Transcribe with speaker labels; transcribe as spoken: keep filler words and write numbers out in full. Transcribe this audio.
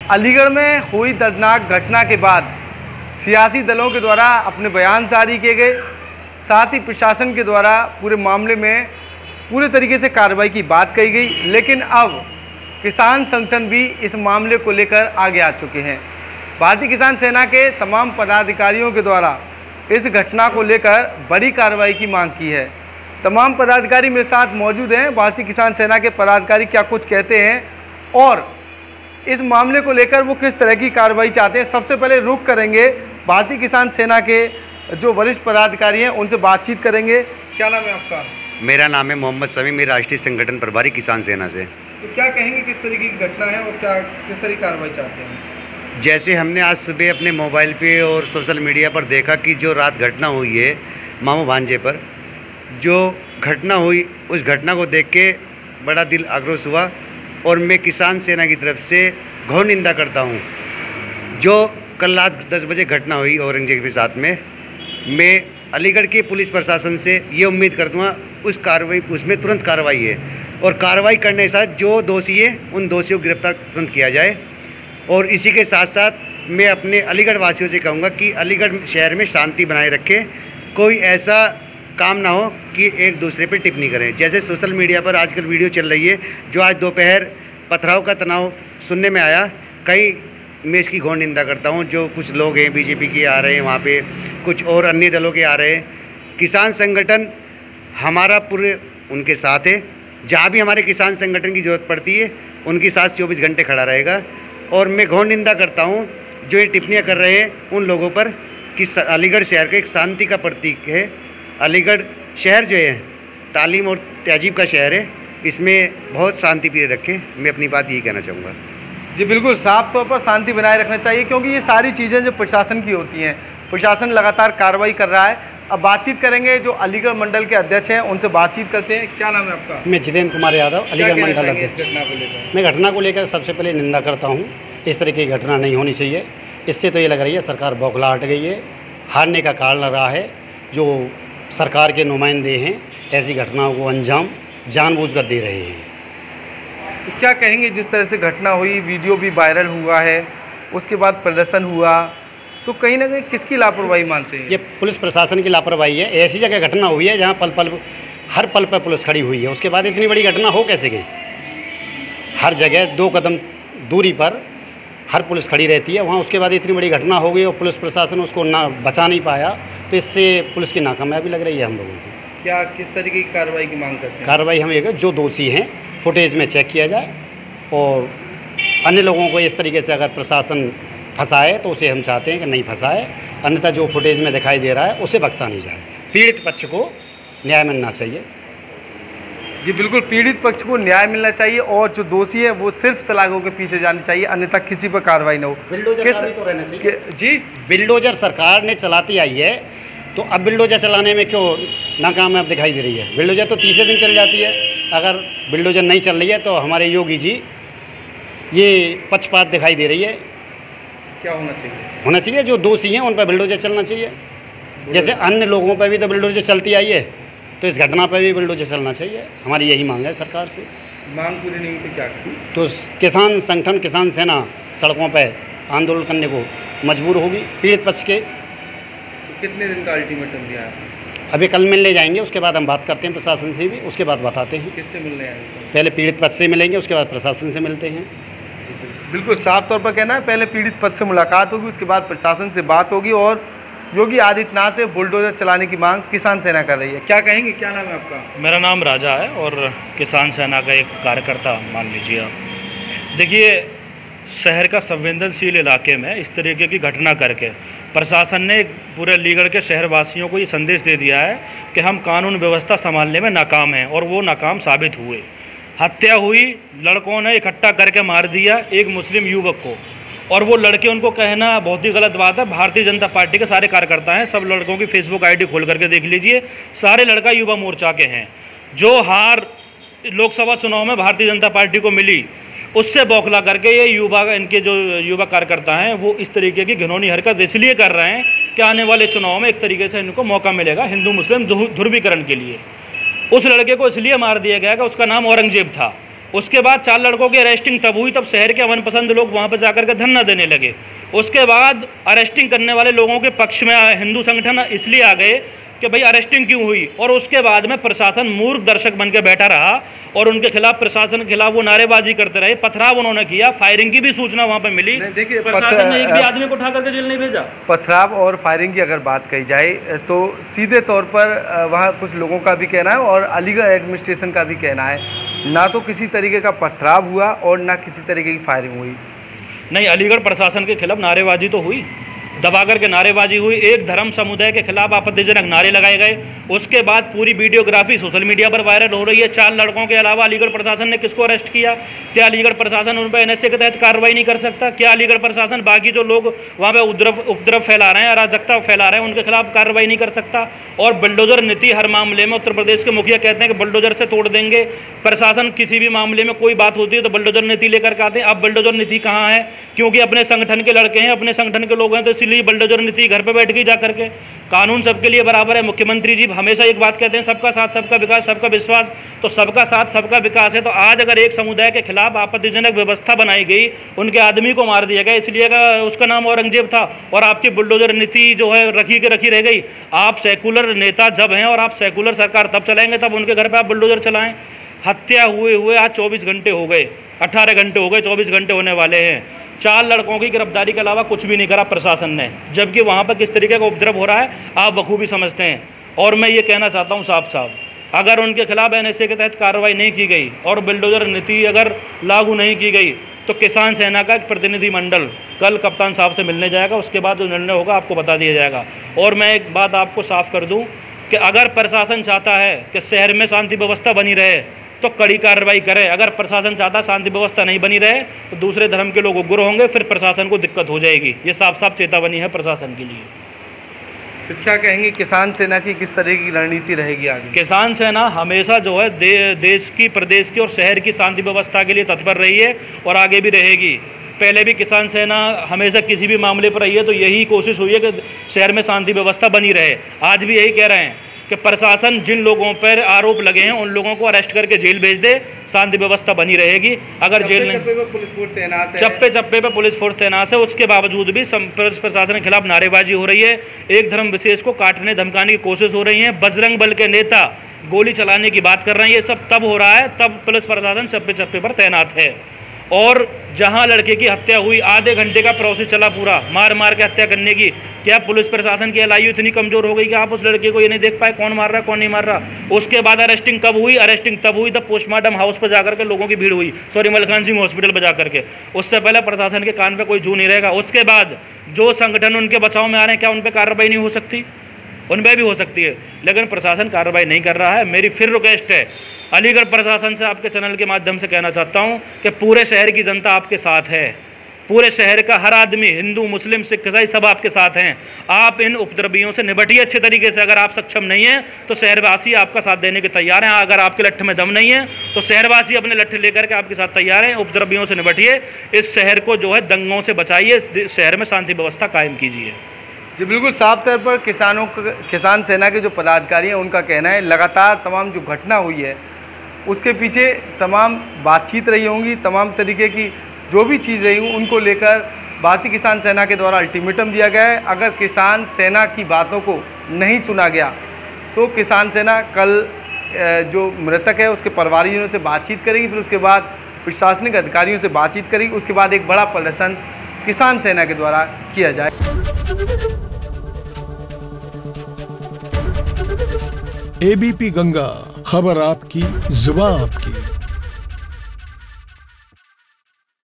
Speaker 1: अलीगढ़ में हुई दर्दनाक घटना के बाद सियासी दलों के द्वारा अपने बयान जारी किए गए, साथ ही प्रशासन के द्वारा पूरे मामले में पूरे तरीके से कार्रवाई की बात कही गई। लेकिन अब किसान संगठन भी इस मामले को लेकर आगे आ चुके हैं। भारतीय किसान सेना के तमाम पदाधिकारियों के द्वारा इस घटना को लेकर बड़ी कार्रवाई की मांग की है। तमाम पदाधिकारी मेरे साथ मौजूद हैं। भारतीय किसान सेना के पदाधिकारी क्या कुछ कहते हैं और इस मामले को लेकर वो किस तरह की कार्रवाई चाहते हैं, सबसे पहले रुख करेंगे भारतीय किसान सेना के जो वरिष्ठ पदाधिकारी हैं उनसे बातचीत करेंगे। क्या नाम है आपका?
Speaker 2: मेरा नाम है मोहम्मद समी, मैं राष्ट्रीय संगठन प्रभारी किसान सेना से।
Speaker 1: तो क्या कहेंगे, किस तरीके की घटना है और क्या किस तरह की कार्रवाई चाहते हैं?
Speaker 2: जैसे हमने आज सुबह अपने मोबाइल पे और सोशल मीडिया पर देखा कि जो रात घटना हुई है मामू भांजे पर, जो घटना हुई उस घटना को देख के बड़ा दिल आक्रोश हुआ और मैं किसान सेना की तरफ से घोर निंदा करता हूँ। जो कल रात दस बजे घटना हुई औरंगजेब के साथ में, मैं अलीगढ़ के पुलिस प्रशासन से ये उम्मीद करता हूँ उस कार्रवाई उसमें तुरंत कार्रवाई है और कार्रवाई करने के साथ जो दोषी है उन दोषियों को गिरफ्तार तुरंत किया जाए। और इसी के साथ साथ मैं अपने अलीगढ़ वासियों से कहूँगा कि अलीगढ़ शहर में शांति बनाए रखें, कोई ऐसा काम ना हो कि एक दूसरे पर टिप्पणी करें। जैसे सोशल मीडिया पर आजकल वीडियो चल रही है, जो आज दोपहर पथराव का तनाव सुनने में आया, कई मैं इसकी घोर निंदा करता हूँ। जो कुछ लोग हैं बीजेपी के आ रहे हैं वहाँ पे, कुछ और अन्य दलों के आ रहे हैं। किसान संगठन हमारा पूरे उनके साथ है। जहाँ भी हमारे किसान संगठन की ज़रूरत पड़ती है उनके साथ चौबीस घंटे खड़ा रहेगा। और मैं घोर निंदा करता हूँ जो ये टिप्पणियाँ कर रहे हैं उन लोगों पर कि अलीगढ़ शहर का एक शांति का प्रतीक है। अलीगढ़ शहर जो है तालीम और तहजीब का शहर है, इसमें बहुत शांति प्रिय रखें। मैं अपनी बात यही कहना चाहूँगा।
Speaker 1: जी बिल्कुल, साफ तौर पर शांति बनाए रखना चाहिए क्योंकि ये सारी चीज़ें जो प्रशासन की होती हैं, प्रशासन लगातार कार्रवाई कर रहा है। अब बातचीत करेंगे जो अलीगढ़ मंडल के अध्यक्ष हैं, उनसे बातचीत करते हैं। क्या नाम है आपका?
Speaker 3: मैं जितेंद्र कुमार यादव, अलीगढ़ मंडल अध्यक्ष। मैं घटना को लेकर सबसे पहले निंदा करता हूँ। इस तरह की घटना नहीं होनी चाहिए। इससे तो ये लग रही है सरकार बौखला हट गई है, हारने का कारण लग रहा है। जो सरकार के नुमाइंदे हैं ऐसी घटनाओं को अंजाम जानबूझकर दे रहे हैं।
Speaker 1: तो क्या कहेंगे, जिस तरह से घटना हुई, वीडियो भी वायरल हुआ है, उसके बाद प्रदर्शन हुआ, तो कहीं ना कहीं किसकी लापरवाही मानते हैं?
Speaker 3: ये पुलिस प्रशासन की लापरवाही है। ऐसी जगह घटना हुई है जहाँ पल पल हर पल पर पुलिस खड़ी हुई है, उसके बाद इतनी बड़ी घटना हो कैसे गई? हर जगह दो कदम दूरी पर हर पुलिस खड़ी रहती है, वहाँ उसके बाद इतनी बड़ी घटना हो गई और पुलिस प्रशासन उसको ना बचा नहीं पाया, तो इससे पुलिस की नाकामयाबी लग रही है हम लोगों को।
Speaker 1: क्या किस तरीके की कार्रवाई की मांग करते हैं?
Speaker 3: कार्रवाई हम एक जो दोषी हैं फुटेज में चेक किया जाए और अन्य लोगों को इस तरीके से अगर प्रशासन फंसाए तो उसे हम चाहते हैं कि नहीं फंसाए, अन्यथा जो फुटेज में दिखाई दे रहा है उसे बख्शा नहीं जाए। पीड़ित पक्ष को न्याय मिलना चाहिए।
Speaker 1: जी बिल्कुल, पीड़ित पक्ष को न्याय मिलना चाहिए और जो दोषी है वो सिर्फ सलाखों के पीछे जाने चाहिए, अन्यथा किसी पर कार्रवाई न हो।
Speaker 3: बिल्डोजर तो रहना चाहिए।
Speaker 1: जी
Speaker 3: बिल्डोजर सरकार ने चलाती आई है, तो अब बिल्डोजर चलाने में क्यों नाकामयाब दिखाई दे रही है? बिल्डोजर तो तीसरे दिन चल जाती है। अगर बिल्डोजर नहीं चल रही है तो हमारे योगी जी ये पक्षपात दिखाई दे रही है।
Speaker 1: क्या होना चाहिए?
Speaker 3: होना चाहिए जो दोषी हैं उन पर बिल्डोजर चलना चाहिए। जैसे अन्य लोगों पर भी तो बिल्डोजर चलती आई है, तो इस घटना पर भी बिल्डोजर चलना चाहिए। हमारी यही मांग है सरकार से।
Speaker 1: मांग पूरी नहीं हुई तो क्या करें?
Speaker 3: तो किसान संगठन किसान सेना सड़कों पर आंदोलन करने को मजबूर होगी पीड़ित पक्ष के।
Speaker 1: कितने दिन का अल्टीमेटम दिया है?
Speaker 3: अभी कल मिलने जाएंगे, उसके बाद हम बात करते हैं प्रशासन से भी, उसके बाद बताते हैं।
Speaker 1: किससे मिलने आएंगे?
Speaker 3: पहले पीड़ित पक्ष से मिलेंगे, उसके बाद प्रशासन से मिलते हैं।
Speaker 1: बिल्कुल साफ तौर पर कहना है, पहले पीड़ित पक्ष से मुलाकात होगी, उसके बाद प्रशासन से बात होगी और योगी आदित्यनाथ से बुलडोजर चलाने की मांग किसान सेना कर रही है। क्या कहेंगे, क्या नाम है आपका?
Speaker 4: मेरा नाम राजा है और किसान सेना का एक कार्यकर्ता मान लीजिए आप। देखिए, शहर का संवेदनशील इलाके में इस तरीके की घटना करके प्रशासन ने पूरे अलीगढ़ के शहरवासियों को ये संदेश दे दिया है कि हम कानून व्यवस्था संभालने में नाकाम हैं, और वो नाकाम साबित हुए। हत्या हुई, लड़कों ने इकट्ठा करके मार दिया एक मुस्लिम युवक को, और वो लड़के, उनको कहना बहुत ही गलत बात है। भारतीय जनता पार्टी के सारे कार्यकर्ता हैं, सब लड़कों की फेसबुक आईडी खोल करके देख लीजिए, सारे लड़का युवा मोर्चा के हैं। जो हार लोकसभा चुनाव में भारतीय जनता पार्टी को मिली, उससे बौखला करके ये युवा इनके जो युवा कार्यकर्ता हैं वो इस तरीके की घिनौनी हरकत इसलिए कर रहे हैं कि आने वाले चुनाव में एक तरीके से इनको मौका मिलेगा हिंदू मुस्लिम ध्रुवीकरण के लिए। उस लड़के को इसलिए मार दिया गया कि उसका नाम औरंगजेब था, उसके बाद चार लड़कों की अरेस्टिंग तब हुई, तब शहर के अमन पसंद लोग वहाँ पर जाकर के धरना देने लगे। उसके बाद अरेस्टिंग करने वाले लोगों के पक्ष में हिंदू संगठन इसलिए आ गए कि भाई अरेस्टिंग क्यों हुई, और उसके बाद में प्रशासन मूर्ख दर्शक बन के बैठा रहा और उनके खिलाफ, प्रशासन के खिलाफ वो नारेबाजी करते रहे, पथराव उन्होंने किया, फायरिंग की भी सूचना वहाँ पे मिली।
Speaker 1: देखिए,
Speaker 4: प्रशासन ने एक भी आदमी को उठा करके जेल नहीं भेजा।
Speaker 1: पथराव और फायरिंग की अगर बात कही जाए तो सीधे तौर पर वहाँ कुछ लोगों का भी कहना है और अलीगढ़ एडमिनिस्ट्रेशन का भी कहना है, ना तो किसी तरीके का पथराव हुआ और ना किसी तरीके की फायरिंग हुई।
Speaker 4: नहीं, अलीगढ़ प्रशासन के खिलाफ नारेबाजी तो हुई, दबा करके नारेबाजी हुई, एक धर्म समुदाय के खिलाफ आपत्तिजनक नारे लगाए गए। उसके बाद पूरी वीडियोग्राफी सोशल मीडिया पर वायरल हो रही है। चार लड़कों के अलावा अलीगढ़ प्रशासन ने किसको अरेस्ट किया? क्या अलीगढ़ प्रशासन उन पर एन एस ए के तहत कार्रवाई नहीं कर सकता? क्या अलीगढ़ प्रशासन बाकी जो लोग वहाँ पर उपद्रव उपद्रव फैला रहे हैं, अराजकता फैला रहे हैं, उनके खिलाफ कार्रवाई नहीं कर सकता? और बुलडोजर नीति हर मामले में उत्तर प्रदेश के मुखिया कहते हैं कि बुलडोजर से तोड़ देंगे। प्रशासन किसी भी मामले में कोई बात होती है तो बुलडोजर नीति लेकर के आते हैं। अब बुलडोजर नीति कहाँ है? क्योंकि अपने संगठन के लड़के हैं, अपने संगठन के लोग हैं, तो इसलिए बुलडोजर नीति घर पे बैठ गई जा करके। कानून सबके लिए बराबर है। मुख्यमंत्री जी हमेशा एक बात कहते हैं, सबका साथ सबका विकास सबका विश्वास। तो सबका साथ सबका विकास है। तो आज अगर एक समुदाय के खिलाफ आपत्तिजनक व्यवस्था बनाई गई, उनके आदमी को मार दिया गया, इसलिए उसका नाम औरंगजेब था, और आपकी बुलडोजर नीति जो है रखी के रखी रह गई। आप सेकुलर नेता जब हैं और आप सेकुलर सरकार तब चलाएंगे, तब उनके घर पर आप बुलडोजर चलाएं। हत्या हुए हुए आज चौबीस घंटे हो गए, अट्ठारह घंटे हो गए, चौबीस घंटे होने वाले हैं। चार लड़कों की गिरफ्तारी के अलावा कुछ भी नहीं करा प्रशासन ने, जबकि वहाँ पर किस तरीके का उपद्रव हो रहा है आप बखूबी समझते हैं। और मैं ये कहना चाहता हूँ साफ साफ, अगर उनके खिलाफ एन एस ए के तहत कार्रवाई नहीं की गई और बुलडोजर नीति अगर लागू नहीं की गई, तो किसान सेना का एक प्रतिनिधिमंडल कल कप्तान साहब से मिलने जाएगा। उसके बाद जो निर्णय होगा आपको बता दिया जाएगा। और मैं एक बात आपको साफ कर दूँ कि अगर प्रशासन चाहता है कि शहर में शांति व्यवस्था बनी रहे तो कड़ी कार्रवाई करे। अगर प्रशासन चाहता शांति व्यवस्था नहीं बनी रहे तो दूसरे धर्म के लोग उग्र होंगे, फिर प्रशासन को दिक्कत हो जाएगी। ये साफ साफ चेतावनी है प्रशासन के लिए।
Speaker 1: तो क्या कहेंगे किसान सेना की किस तरह की रणनीति रहेगी आगे?
Speaker 4: किसान सेना हमेशा जो है दे, देश की, प्रदेश की और शहर की शांति व्यवस्था के लिए तत्पर रही है और आगे भी रहेगी। पहले भी किसान सेना हमेशा किसी भी मामले पर रही है तो यही कोशिश हुई है कि शहर में शांति व्यवस्था बनी रहे। आज भी यही कह रहे हैं कि प्रशासन जिन लोगों पर आरोप लगे हैं उन लोगों को अरेस्ट करके जेल भेज दे, शांति व्यवस्था बनी रहेगी। अगर जेल नहीं,
Speaker 1: पुलिस फोर्स तैनात है,
Speaker 4: चप्पे चप्पे पे पुलिस फोर्स तैनात है, उसके बावजूद भी प्रशासन के खिलाफ नारेबाजी हो रही है। एक धर्म विशेष को काटने धमकाने की कोशिश हो रही है। बजरंग बल के नेता गोली चलाने की बात कर रहे हैं। ये सब तब हो रहा है तब पुलिस प्रशासन चप्पे चप्पे पर तैनात है। और जहां लड़के की हत्या हुई, आधे घंटे का प्रोसेस चला पूरा मार मार के हत्या करने की। क्या पुलिस प्रशासन की एल आई यू इतनी कमज़ोर हो गई कि आप उस लड़के को ये नहीं देख पाए कौन मार रहा है कौन नहीं मार रहा? उसके बाद अरेस्टिंग कब हुई? अरेस्टिंग तब हुई तब पोस्टमार्टम हाउस पर जाकर के लोगों की भीड़ हुई, सॉरी मलखान सिंह हॉस्पिटल पर जाकर के। उससे पहले प्रशासन के कान पर कोई जू नहीं रहेगा। उसके बाद जो संगठन उनके बचाव में आ रहे हैं, क्या उन पर कार्रवाई नहीं हो सकती? उन पर भी हो सकती है, लेकिन प्रशासन कार्रवाई नहीं कर रहा है। मेरी फिर रिक्वेस्ट है अलीगढ़ प्रशासन से, आपके चैनल के माध्यम से कहना चाहता हूं कि पूरे शहर की जनता आपके साथ है। पूरे शहर का हर आदमी, हिंदू मुस्लिम सिख ईसाई, सब आपके साथ हैं। आप इन उपद्रवियों से निपटिए अच्छे तरीके से। अगर आप सक्षम नहीं हैं तो शहरवासी आपका साथ देने के तैयार हैं। अगर आपके लट्ठे में दम नहीं है तो शहरवासी अपने लट्ठे लेकर के आपके साथ तैयार हैं। उपद्रवियों से निपटिए, इस शहर को जो है दंगों से बचाइए, शहर में शांति व्यवस्था कायम कीजिए।
Speaker 1: जी बिल्कुल साफ तौर पर किसानों किसान सेना के जो पदाधिकारी हैं उनका कहना है लगातार तमाम जो घटना हुई है उसके पीछे तमाम बातचीत रही होंगी, तमाम तरीके की जो भी चीज़ रही हों उनको लेकर भारतीय किसान सेना के द्वारा अल्टीमेटम दिया गया है। अगर किसान सेना की बातों को नहीं सुना गया तो किसान सेना कल जो मृतक है उसके परिवारजनों से बातचीत करेगी, फिर उसके बाद प्रशासनिक अधिकारियों से बातचीत करेगी, उसके बाद एक बड़ा प्रदर्शन किसान सेना के द्वारा किया जाए।
Speaker 5: एबीपी गंगा, खबर आपकी, जुबान आपकी।